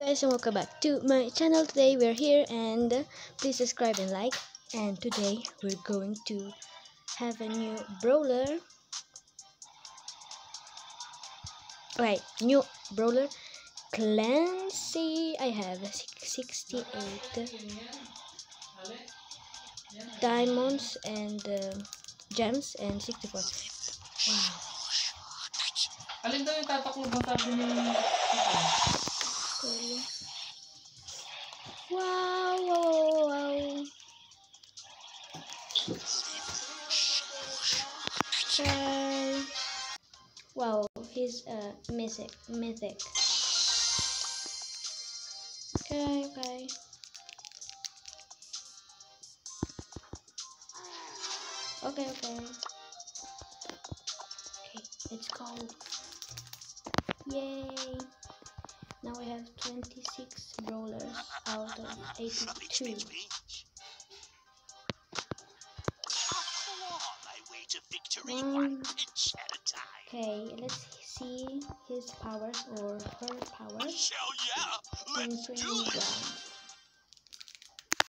Guys, and welcome back to my channel. Today we're here, and please subscribe and like. And today we're going to have a new brawler. Right, new brawler, Clancy. I have 68 diamonds and gems and 64. Wow. Alin daw yung tataklo bang sabi ni Wow, wow, wow. Wow, he's mythic. Okay. Okay, let's go. Yay! Now we have 26 brawlers out of 82. Okay, let's see his powers or her powers in 3 rounds.